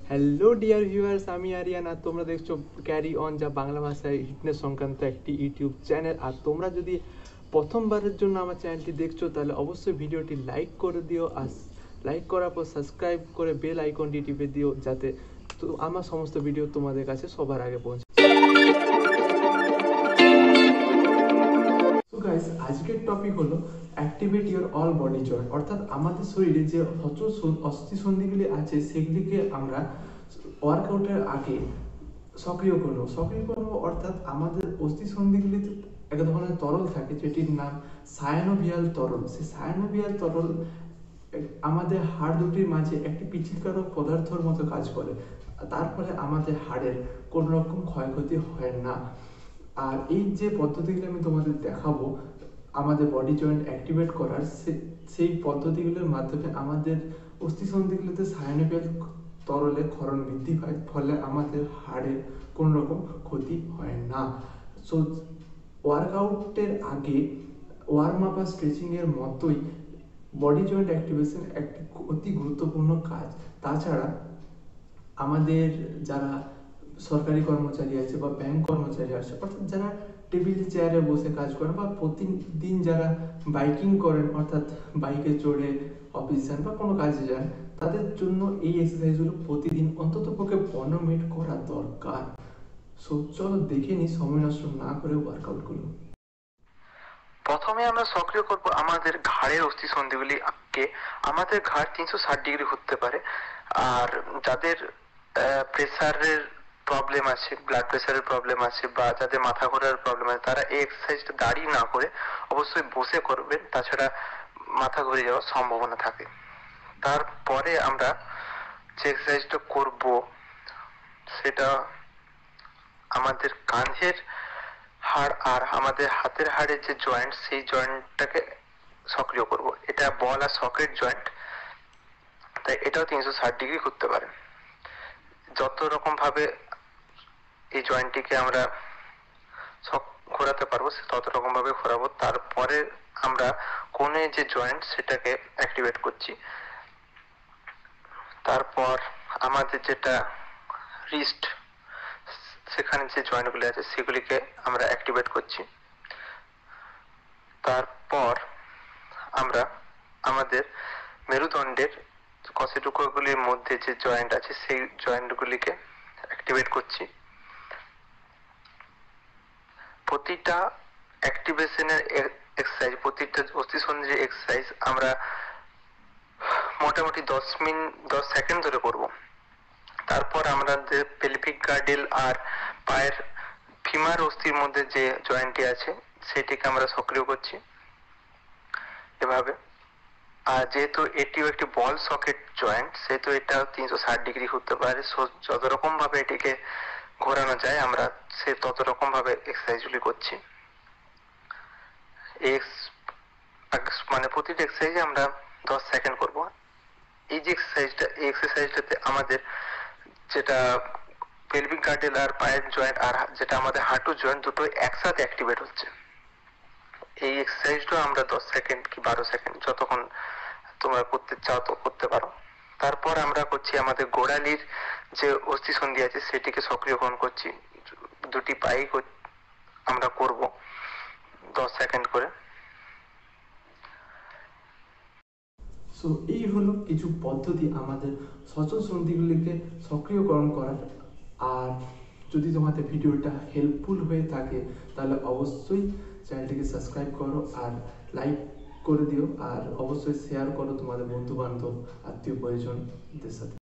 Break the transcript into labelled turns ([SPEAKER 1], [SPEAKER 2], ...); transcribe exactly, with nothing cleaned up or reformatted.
[SPEAKER 1] Hello dear viewers, আমি আরিয়ান আর তোমরা দেখছো ক্যারি অন, যা বাংলা ভাষায় ফিটনেস সংক্রান্ত একটি ইউটিউব চ্যানেল। আর তোমরা যদি প্রথমবারের জন্য আমার চ্যানেলটি দেখছো তাহলে অবশ্যই ভিডিওটি লাইক করে দিও, আর লাইক করার পর সাবস্ক্রাইব করে বেল আইকনটি টিপে দিও, যাতে তো আমার সমস্ত ভিডিও তোমাদের কাছে সবার আগে পৌঁছে। তো গাইস, আজকের টপিক হলো activate your all body joint, অর্থাৎ আমাদের শরীরে যে সচল অস্থি সন্ধিগুলি আছে সেগুলিকে আমরা ওয়ার্কআউটের আগে সক্রিয় করবো। সক্রিয় করবো অর্থাৎ আমাদের অস্থি সন্ধিগুলিতে এক ধরনের তরল থাকে যেটির নাম সায়ানোভিয়াল তরল। সেই সায়ানোভিয়াল তরল আমাদের হাড় দুটির মাঝে একটি পিচ্ছিলকারক পদার্থের মতো কাজ করে, তার ফলে আমাদের হাড়ের কোনো রকম ক্ষয়ক্ষতি হয় না। আর এই যে পদ্ধতিগুলো আমি তোমাদের দেখাবো আমাদের বডি জয়েন্ট অ্যাক্টিভেট করার, সেই পদ্ধতিগুলোর মাধ্যমে আমাদের অস্থিসন্ধিগুলোতে সায়ানোভিয়াল তরলে ক্ষরণ বৃদ্ধি পায়, ফলে আমাদের হাড়ের কোনো রকম ক্ষতি হয় না। সো ওয়ার্কআউটের আগে ওয়ার্ম আপ আর স্ট্রেচিংয়ের মতোই বডি জয়েন্ট অ্যাক্টিভেশন একটি অতি গুরুত্বপূর্ণ কাজ। তাছাড়া আমাদের যারা সরকারি কর্মচারী আছে বা ব্যাংক কর্মচারী আছে, অর্থাৎ যারা টেবিল চেয়ারে বসে কাজ করেন বা প্রতিদিন যারা বাইকিং করেন, অর্থাৎ বাইকে চড়ে অফিস যান বা কোনো কাজে যান, তাদের জন্য এই এক্সারসাইজগুলো প্রতিদিন অন্তত পক্ষে পনেরো মিনিট করা দরকার। সো চলো দেখে নিই সময় নষ্ট না করে ওয়ার্কআউটগুলো।
[SPEAKER 2] প্রথমে আমরা সক্রিয় করব আমাদের ঘাড়ের অস্থি সন্ধিগুলিকে। আমাদের ঘাড় তিনশো ষাট ডিগ্রি ঘুরতে পারে, আর যাদের প্রেসারের প্রবলেম আছে, ব্লাড প্রেসারের প্রবলেম আছে, বা যাদের মাথা ঘোরার প্রবলেম আছে, তারা এই এক্সারসাইজটা দাঁড়িয়ে না করে অবশ্যই বসে করবেন, তাছাড়া মাথা ঘুরে যাওয়ার সম্ভাবনা থাকে। তারপরে আমরা যে এক্সারসাইজটা করব সেটা আমাদের কাঁধের হাড় আর আমাদের হাতের হাড়ের যে জয়েন্ট, সেই জয়েন্টটাকে সক্রিয় করব। এটা বল আর সকেট জয়েন্ট, তাই এটাও তিনশো ষাট ডিগ্রি ঘুরতে পারে। যত রকম ভাবে এই জয়েন্টটিকে আমরা ঘোরাতে পারবো তত রকম ভাবে ঘোরাবো। তারপরে আমরা কোণে যে জয়েন্ট সেটাকে অ্যাক্টিভেট করছি। তারপর আমাদের যেটা রিস্ট, সেখানে যে জয়েন্টগুলি আছে সেগুলিকে আমরা অ্যাক্টিভেট করছি। তারপর আমরা আমাদের মেরুদণ্ডের কশেটুকরোগুলির মধ্যে যে জয়েন্ট আছে সেই জয়েন্টগুলিকে অ্যাক্টিভেট করছি। প্রতিটা অ্যাক্টিভেশনের এক্সারসাইজ, প্রতিটা অস্থিসন্ধির এক্সারসাইজ আমরা মোটামুটি দশ মিনিট দশ সেকেন্ড ধরে করব। তারপর আমাদের পেলভিক গার্ডেল আর পায়ের ফিমার অস্থির মধ্যে যে জয়েন্টটি আছে সেটিকে আমরা সক্রিয় করছি এভাবে। আর যেহেতু এটিও একটি বল সকেট জয়েন্ট, সেহেতু এটা তিনশো ষাট ডিগ্রি ঘুরতে পারে। যত রকম ভাবে এটিকে ঘোরানো যায় আমরা সে তত রকম ভাবে এক্সারসাইজগুলি করছি। মানে প্রতিটি এক্সারসাইজে আমরা দশ সেকেন্ড করব। এই যে এক্সারসাইজটা, এই এক্সারসাইজটাতে আমাদের যেটা পেলভিক গার্ডেল আর পায়ের জয়েন্ট আর যেটা আমাদের হাঁটু জয়েন্ট, দুটো একসাথে অ্যাক্টিভেট হচ্ছে। এই এক্সারসাইজটা আমরা দশ সেকেন্ড কি বারো সেকেন্ড যতক্ষণ তোমরা করতে চাও তো করতে পারো। তারপর আমরা করছি আমাদের গোড়ালির যে অস্থি সন্ধি আছে সেটিকে সক্রিয়করণ করছি। দুটি পাই আমরা করব দশ সেকেন্ড করে।
[SPEAKER 1] সো এই হলো কিছু পদ্ধতি আমাদের সচল সন্ধিগুলিকে সক্রিয়করণ করার। আর যদি তোমাদের ভিডিওটা হেল্পফুল হয়ে থাকে তাহলে অবশ্যই চ্যানেলটিকে সাবস্ক্রাইব করো আর লাইক করে দিও, আর অবশ্যই শেয়ার করো তোমাদের বন্ধু বান্ধব আত্মীয় পরিজনদের সাথে।